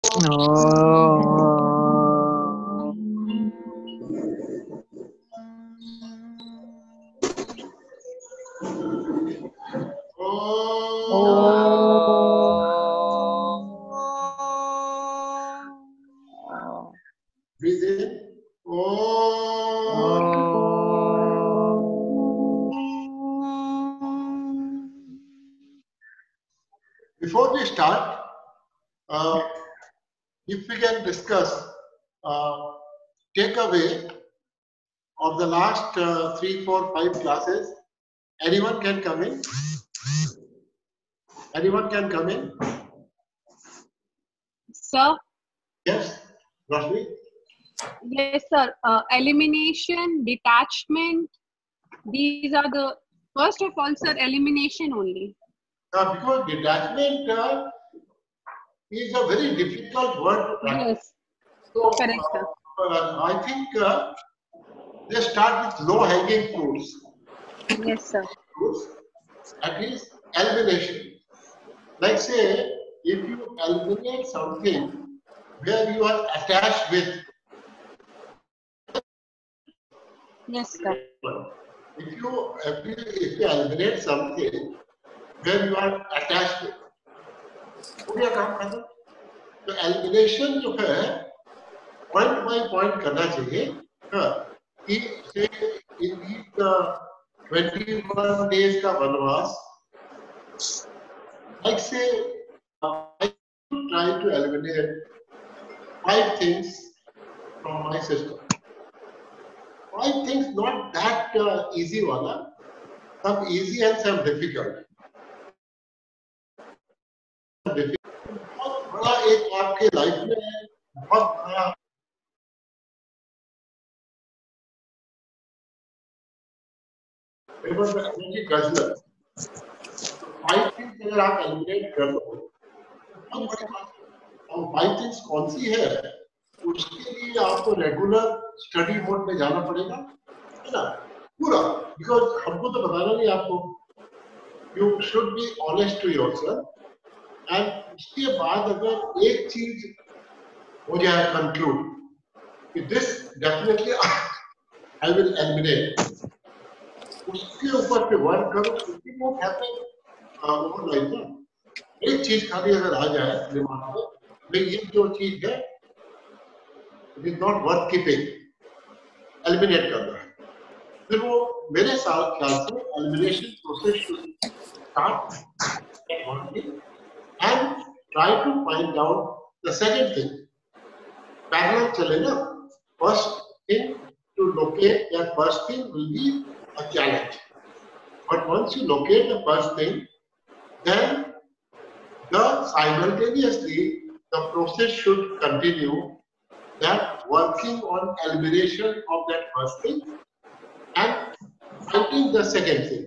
Breathe in. Before we start, if we can discuss takeaway of the last 3, 4, 5 classes. Anyone can come in? Anyone can come in? Sir? Yes, Rashmi? Yes, sir. Elimination, detachment, these are the, first of all, sir, elimination only. Because detachment is a very difficult word to practice. Yes. So, Correct, sir. I think let's start with low-hanging fruits. Yes, sir. That is elimination. Like say, if you eliminate something where you are attached with. Yes, sir. If you eliminate something where you are attached with, हो गया काम खत्म. तो elimination जो है point by point करना चाहिए. कि say in these 21 days का वनवास, like say I try to eliminate 5 things from my system. 5 things not that easy wala, some easy and some difficult. बहुत बड़ा एक आपके लाइफ में बहुत बड़ा एनर्जी गजलर. 5 थिंग्स अगर आप एलिमिनेट कर दो, बहुत बड़ी बात है. और 5 थिंग्स कौन सी है, उसके लिए आपको रेगुलर स्टडी मोड में जाना पड़ेगा, है ना, पूरा. बिकॉज हमको तो बताना नहीं आपको. You should be honest to yourself. And उसके बाद अगर एक चीज हो जाए कंक्लूड कि this definitely I will eliminate, उसके ऊपर पे वर्क करो. इट वोंट हैपन ओवरनाइट ना. एक चीज खाली अगर आ जाए दिमाग में, भाई ये जो चीज है it is not worth keeping, eliminate करना है. फिर वो मेरे साथ ख्याल से elimination process should start and try to find out the second thing. Parallel chale na. First thing to locate that first thing will be a challenge. But once you locate the first thing, then simultaneously the process should continue, that working on elimination of that first thing and finding the second thing.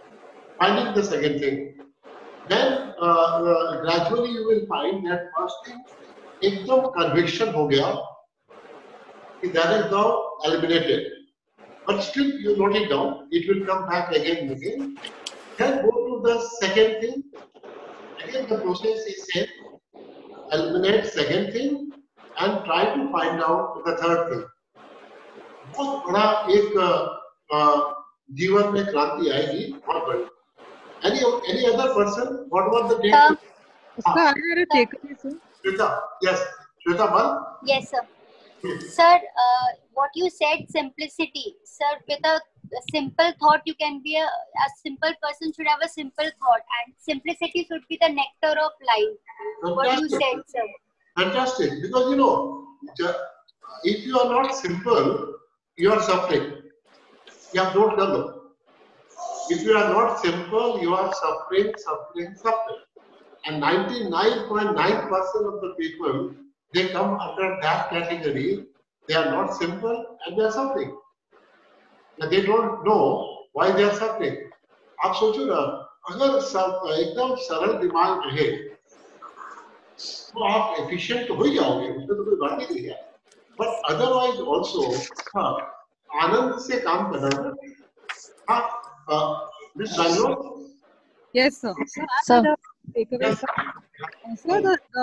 Then gradually you will find that first thing एकदम conviction हो गया कि that is now eliminated, but still you note it down, it will come back again and again. Then go to the second thing. Again the process is same. Eliminate second thing and try to find out the third thing. बहुत बड़ा एक जीवन में क्रांति आएगी, बहुत बड़ी. Any other person? What was the date? Sir, I had a takeaway, sir. Shweta, yes. Shweta, Bal? Yes, sir. Yes. Sir, what you said, simplicity. Sir, with a simple thought, you can be a simple person should have a simple thought, and simplicity should be the nectar of life. Fantastic. What you said, sir. Fantastic. Because you know, if you are not simple, you are suffering. You have not done it. If you are not simple, you are suffering. And 99.9% of the people, they come under that category. They are not simple and they are suffering. And they don't know why they are suffering. आप सोचो ना, अगर एकदम सरल दिमाग रहे, तो आप efficient तो हो ही जाओगे, उसमें तो कोई बात ही नहीं है. But otherwise also, आनंद से काम करना है. Miss Bangalore? Yes, sir. Sir. takeaway, Yes. sir. Sir,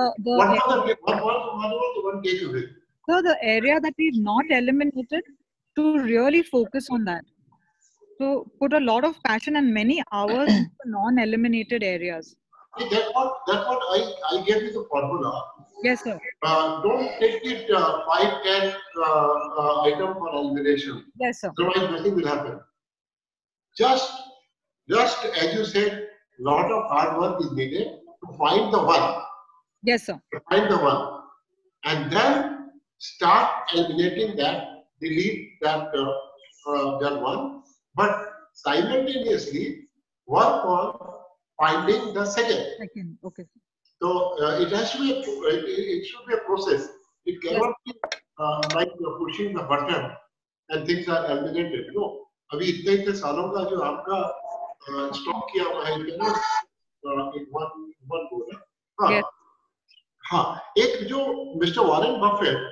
What was the one takeaway? sir, the area that we've not eliminated, to really focus on that. So put a lot of passion and many hours into the non-eliminated areas. That's what I gave you the formula. Yes, sir. Don't take it 5-10 item for elimination. Yes, sir. Otherwise, nothing will happen. Just as you said, lot of hard work is needed to find the one. Yes, sir. Find the one, and then start eliminating that, delete that one, but simultaneously work on finding the second. Second. Okay. So it has to be it should be a process. It cannot be like you're pushing the button and things are eliminated. No. अभी इतने सालों का जो आपका stock किया हुआ है, you cannot in one go. हाँ. Yes. हाँ, एक जो mister Warren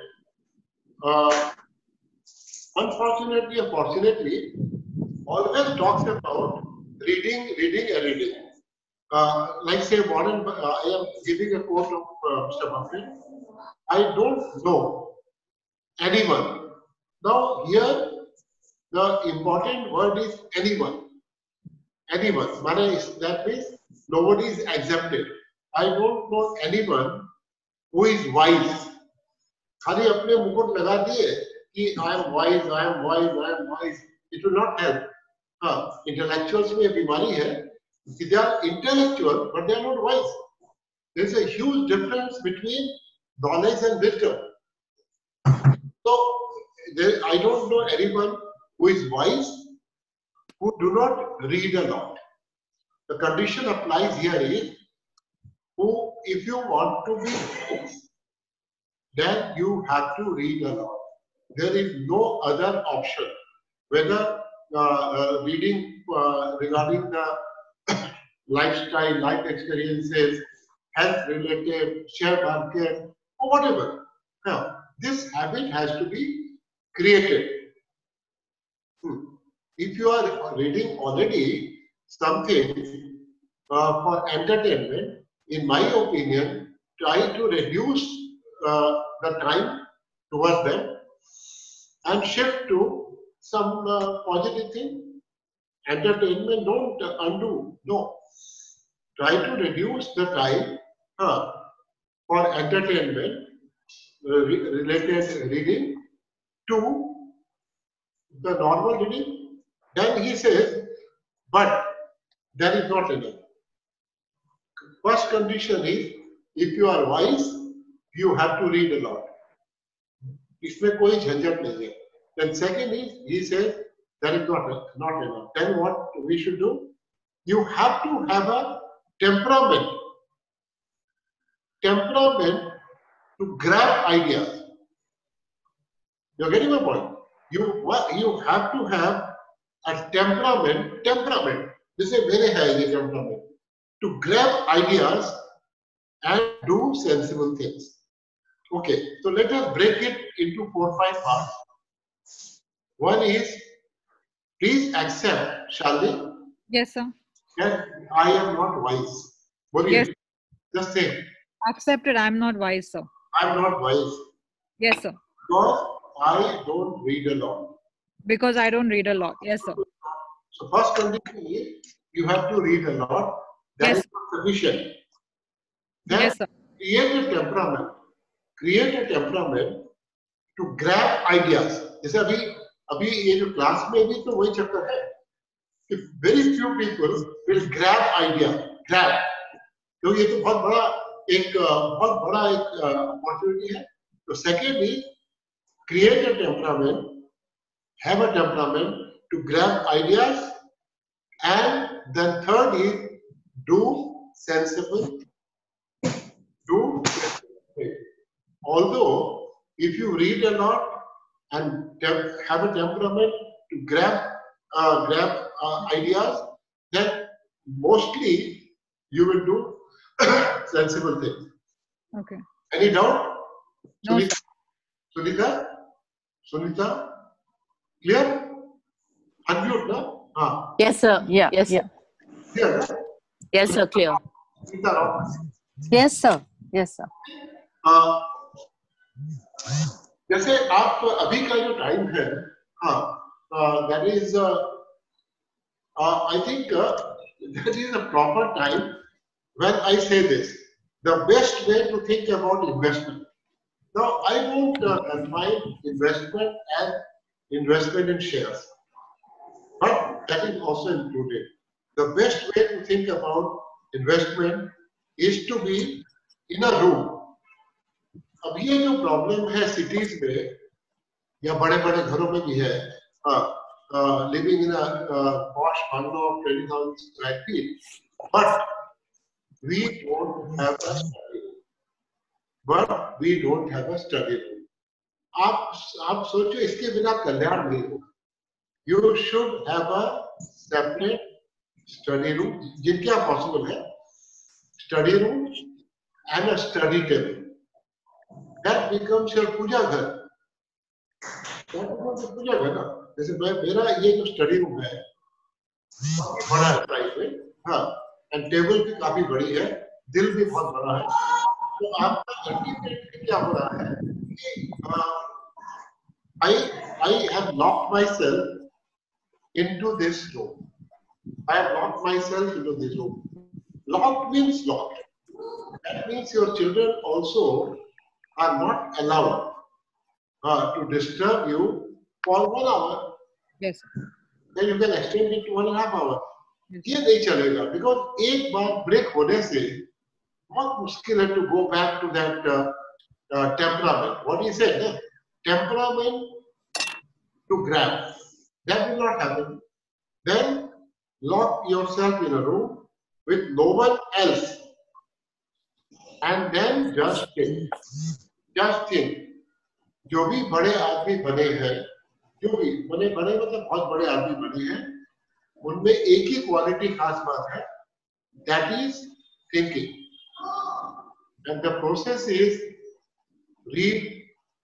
Buffett unfortunately or fortunately always talks about reading. Like say Warren, I am giving a quote of Mr. Buffett. I don't know anyone. Now here the important word is anyone. Anyone. That means nobody is exempted. I don't know anyone who is wise. खाली अपने मुकुट लगा दिए कि I am wise. It will not help. हाँ, intellectuals में बीमारी है. They are intellectual, but they are not wise. There is a huge difference between knowledge and wisdom. So I don't know anyone who is wise who do not read a lot. The condition applies here is who, if you want to be wise, then you have to read a lot. There is no other option. Whether reading regarding the lifestyle, life experiences, health related, share market, or whatever. Now, this habit has to be created. If you are reading already something for entertainment, in my opinion, try to reduce the time towards them and shift to some positive thing. Entertainment, don't undo. No. Try to reduce the time for entertainment related reading to the normal reading. Then he says, but that is not enough. First condition is, if you are wise, you have to read a lot. इसमें कोई झंझट नहीं है. Then second is, he says, that is not enough. Then what we should do? You have to have a temperament to grab ideas. You're getting my point? You have to have a temperament. This is very high temperament to grab ideas and do sensible things. Okay, so let us break it into 4-5 parts. One is, please accept, shall we? Yes, sir. That I am not wise. What do you Yes. just say? Accepted. I'm not wise, sir. I'm not wise. Yes, sir. Because I don't read a lot. Because I don't read a lot. Yes, sir. So first condition is you have to read a lot. That Yes. is not sufficient. Then Yes, sir. create a temperament to grab ideas. जैसे अभी ये जो class में भी तो वही चक्कर है. If very few people will grab idea, तो ये तो बहुत बड़ा एक opportunity है. So second is create a temperament, have a temperament to grab ideas, and then third is do sensible. Although if you read a lot and have a temperament to grab ideas, then mostly you will do sensible things. Okay. Any doubt? No, Sunita? Clear? Unmute, no? Yes, sir. Yeah. Yes, Yeah. sir. Clear? Yes, sir. Clear. Sita Rao. Yes, sir. Yes, sir. जैसे आप अभी का जो time है, हाँ, that is I think that is a proper time when I say this. The best way to think about investment. Now, I won't define investment as investment in shares, but that is also included. The best way to think about investment is to be in a room. अब ये जो problem है cities में या बड़े बड़े घरों में भी है, living in a posh bungalow of 20,000 square feet, but we don't have a study room, but we don't have a study room. आप सोचो, इसके बिना कल्याण नहीं होगा। You should have a separate study room, जिनके यहाँ पॉसिबल है, study room and a study table. That becomes your puja ghar. पूजा घर ना, जैसे मेरा ये जो स्टडी रूम है काफी बड़ा है प्राइस में, हाँ, एंड टेबल भी काफी बड़ी है, दिल भी बहुत बड़ा है। तो आपका अल्टीमेटली क्या हो रहा है कि I have locked myself into this room. I have locked myself into this room. Locked means locked. That means your children also are not allowed to disturb you for 1 hour. Yes. Then you can extend it to 1.5 hours. Yes. ये नहीं चलेगा, because एक बार break होने से बहुत मुश्किल है to go back to that temperament. What he said, temperament to grab. That will not happen. Then lock yourself in a room with no one else, and then just think. जो भी बड़े आदमी बने हैं, जो भी बड़े मतलब बहुत बड़े आदमी बने हैं, उनमें एक ही क्वालिटी खास बात है, that is thinking. And the process is read,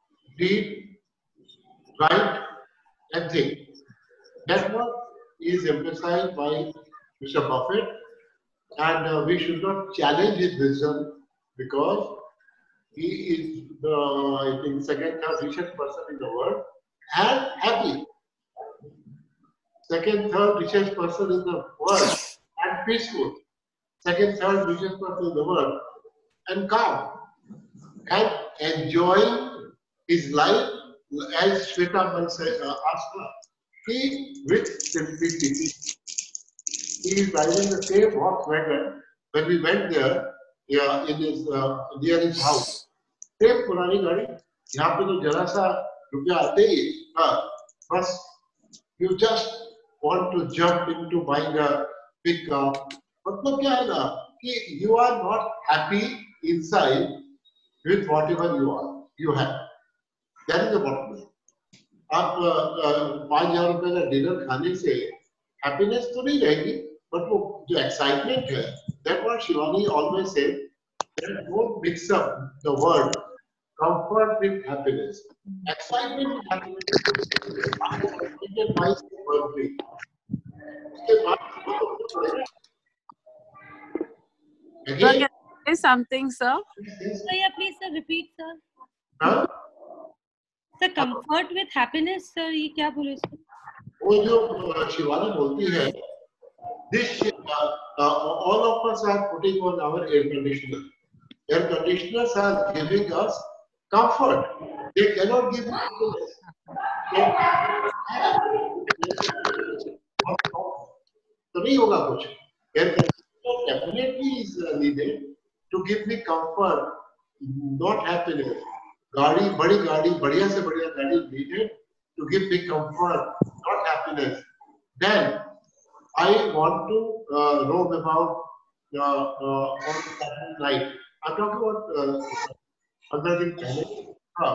write and think. That one is emphasized by Mr. Buffett, and we should not challenge his wisdom, because he is the, I think, second third richest person in the world and happy. Second third richest person in the world and peaceful. Second third richest person in the world and calm and enjoying his life, as Shweta said, he with simplicity. He is driving the same Volkswagen when we went there, in his near his house. Same पुरानी गाड़ी, यहाँ पे तो जरा सा रुपया आते ही, बस you just want to jump into buying a big car. मतलब क्या है ना कि you are not happy inside with whatever you have. That is the bottom line. आप 5,000 रुपए का डिनर खाने से हैप्पीनेस तो नहीं रहेगी, बट वो जो एक्साइटमेंट है, that what Shivani always said, that don't mix up the word comfort with happiness. Excitement with happiness. Again, can I say something, sir? So yeah, please sir, repeat, sir. Huh? Sir, comfort with happiness, sir, ये क्या बोले sir? वो जो शिवानी बोलती है, this all of us are putting on our air conditioner. Air conditioners are giving us comfort. They cannot give happiness. तो नहीं होगा कुछ. Air conditioner definitely is needed to give me comfort, not happiness. गाड़ी, बड़ी गाड़ी, बढ़िया से बढ़िया गाड़ी needed to give me comfort, not happiness. Then I want to roam about on Saturday night. I'm talking about other दिन पहले,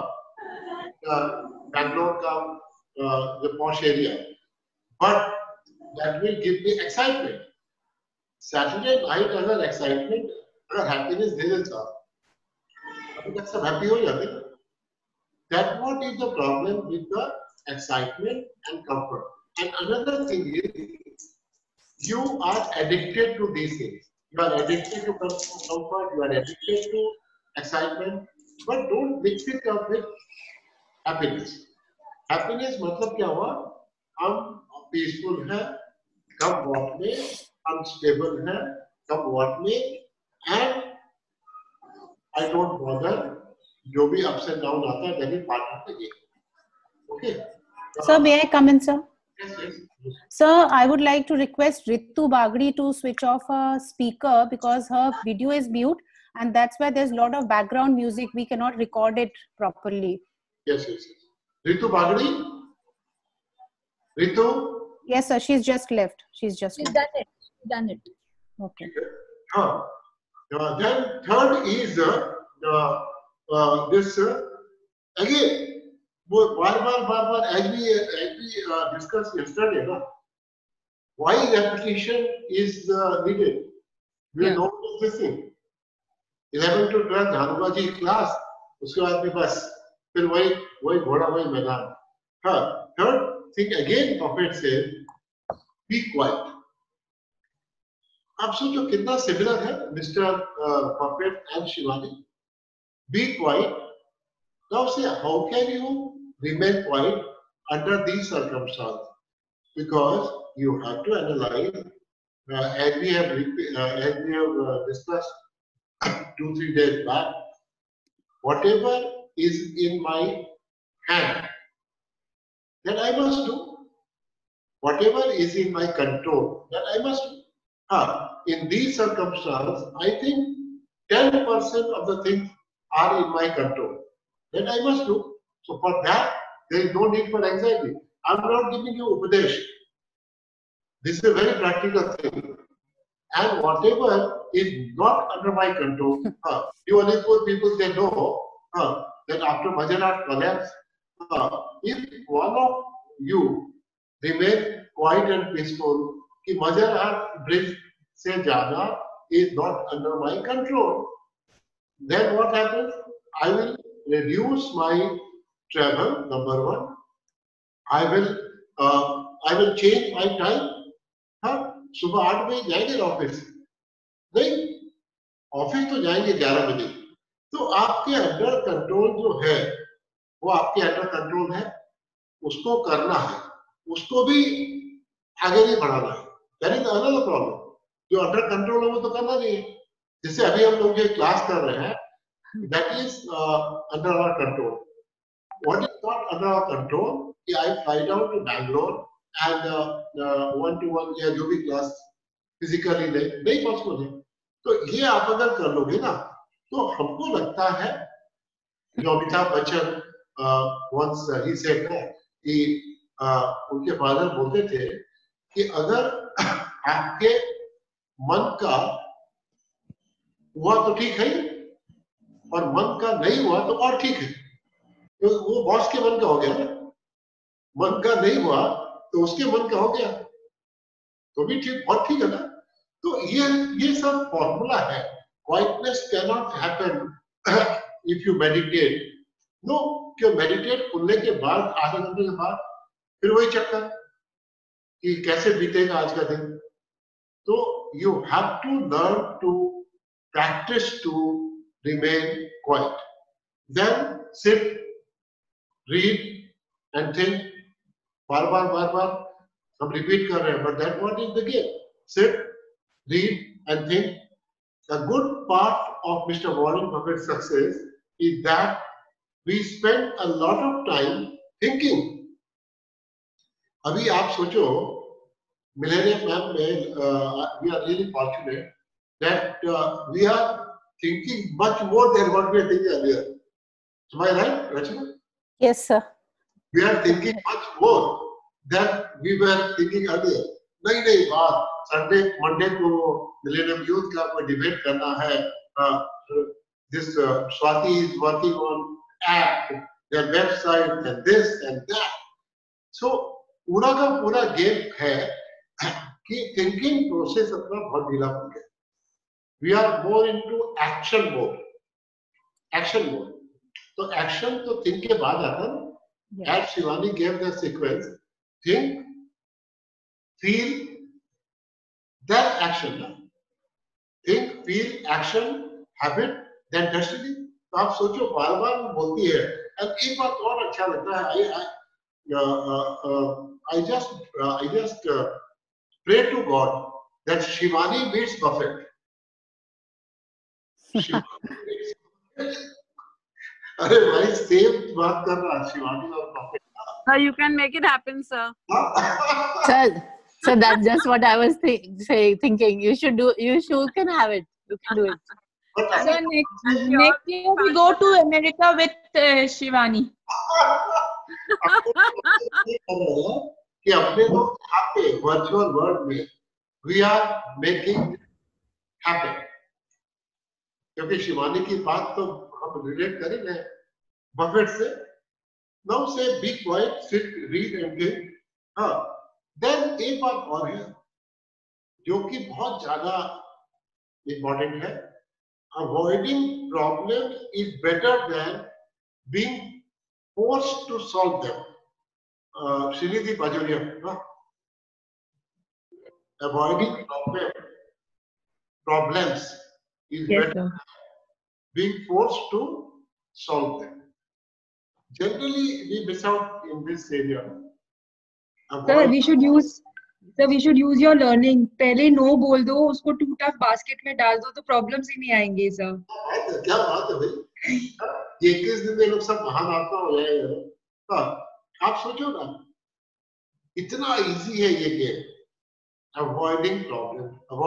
Bangalore का the posh area, but that will give me excitement. Saturday night अगर excitement, अगर happiness दे देता, अभी तक सब happy हो जाते. That what is the problem with the excitement and comfort. And another thing is, you are addicted to these things. You are addicted to comfort, you are addicted to excitement, but don't mix it up with happiness. Happiness मतलब क्या हुआ? हम peaceful हैं, कम watt में, हम stable हैं, कम वॉट में, and I don't bother. जो भी ups and down आता है, that is part of the game. Okay. Sir, may I come in, sir? Yes, yes. Sir, I would like to request Ritu Bagri to switch off her speaker because her video is mute and that's why there's a lot of background music. We cannot record it properly. Yes, yes, yes. Ritu Bagri? Ritu? Yes, sir. She's just left. She's left. Done it. Okay. Then third is this again. वो बार as we discussed yesterday, ना, why repetition is needed? We know this thing. 11 to 12 Dhanuka ji class, उसके बाद में बस फिर वही घोड़ा वही मैदान. हाँ, third thing again, Prophet said, be quiet. आप सोचो कितना सिमिलर है mister Prophet and Shivani. Be quiet. Now say, how can you remain quiet under these circumstances? Because you have to analyze, as we have discussed 2-3 days back, whatever is in my hand, that I must do. Whatever is in my control, that I must do. In these circumstances, I think 10% of the things are in my control. That I must do. So for that, there is no need for anxiety. I'm not giving you upadesh. This is a very practical thing. And whatever is not under my control, you only poor people, they know that after Majarat collapse, if one of you remain quiet and peaceful, कि Majarat bridge से जाना is not under my control, then what happens? I will reduce my travel, number one. I will change my time. सुबह 8 बजे जाएंगे office, नहीं office तो जाएंगे 11 बजे. तो आपके अंडर कंट्रोल जो है वो आपके अंडर कंट्रोल है, उसको करना है, उसको भी आगे नहीं बढ़ाना है. That is another problem. जो अंडर कंट्रोल है वो तो करना नहीं है. जैसे अभी हम लोग ये क्लास कर रहे हैं, that is under our control. What is not under our control, कि I fly down to Bangalore and 1-to-1 या जो भी क्लास फिजिकली नहीं पॉसिबल है. तो ये आप अगर कर लोगे ना, तो हमको लगता है, जो Amitabh Bachchan once he said कि उनके फादर बोलते थे कि अगर आपके मन का हुआ तो ठीक है और मन का नहीं हुआ तो और ठीक है. तो वो बॉस के मन का हो गया ना, मन का नहीं हुआ तो उसके मन का हो गया तो भी ठीक, बहुत ठीक है ना. तो ये सब फॉर्मूला है. Quietness can not happen if you meditate. No, क्यों मेडिटेट खुलने के बाद आधे घंटे के बाद फिर वही चक्कर कि कैसे बीतेगा आज का दिन. तो you have to learn to practice to remain quiet. Then sit, read and think. बार बार हम रिपीट कर रहे हैं, but that what is the game. Sit, read and think. The good part of mister Warren Buffett success is that we spend a lot of time thinking. अभी आप सोचो, millennium मैम में we are really fortunate that we are thinking much more than what we are thinking earlier. Am I right, Rachna? Yes, sir. We are thinking much more than we were thinking earlier. नहीं बात Sunday Monday को millennium youth का कोई debate करना है. This Swati is working on app, their website and this and that. So पूरा का पूरा गेम है कि थिंकिंग प्रोसेस अपना बहुत ढीला पड़ गया. We are more into action mode. Action mode. तो एक्शन तो थिंक के बाद आता है. As Shivani gave the sequence, think, feel, then action. feel action, habit, then destiny. तो आप सोचो बार बार वो बोलती है. And एक बात और अच्छा लगता है. I just pray to God that Shivani meets Buffett. अरे भाई सेम बात कर रहा शिवानी और Buffett. You can make it happen, sir. So that's just what I was thinking. You can have it. You can do it. So next year we go to America with Shivani. कि अपने लोग यहाँ पे virtual world में we are making happen. क्योंकि शिवानी की बात तो हम रिलेट करेंगे बफेट से. Now say be quiet, sit, read and give. हाँ. Then एक बात और है जो कि बहुत ज्यादा इम्पोर्टेंट है. Avoiding problem is better than being forced to solve them. Srinidhi Bajoria. Avoiding problems is better than being forced to solve them. Generally, we miss out in this area. Sir, we should use your learning. पहले no बोल दो, उसको to tough basket में डाल दो तो problems ही नहीं आएंगे सर. क्या बात है भाई. 21 दिन में लोग सब महान आत्मा हो जाएगा. आप सोचो ना इतना इजी है ये गेम. अवॉइडिंग प्रॉब्लम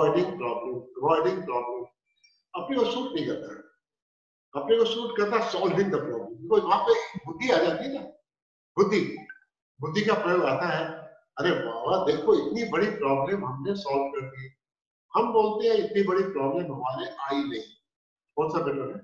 अपने को सूट नहीं करता. अपने को सूट करता सॉल्विंग द प्रॉब्लम. बिकॉज वहां पे बुद्धि आ जाती है ना. बुद्धि का प्रयोग आता है. अरे बाबा देखो इतनी बड़ी प्रॉब्लम हमने सॉल्व कर दी. हम बोलते हैं इतनी बड़ी प्रॉब्लम हमारे आई नहीं. कौन सा बेटर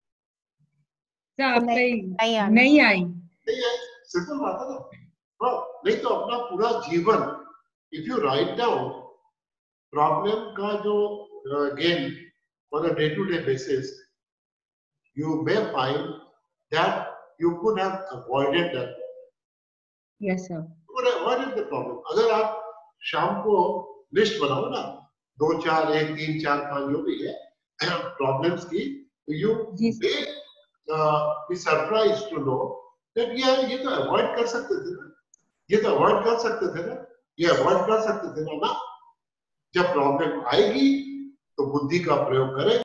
है? नहीं आई. सिंपल बात है ना. नहीं तो अपना पूरा जीवन if you write down problem का जो game for a day to day basis you may find that you could have avoided that. Yes sir. What is the problem? अगर आप शाम को लिस्ट बनाओ ना 2 4 1 3 4 5 जो भी है प्रॉब्लम्स की, you may be surprised to know that यार ये तो अवॉइड कर सकते थे ना. ये अवॉइड कर सकते थे ना. जब प्रॉब्लम आएगी तो बुद्धि का प्रयोग करें.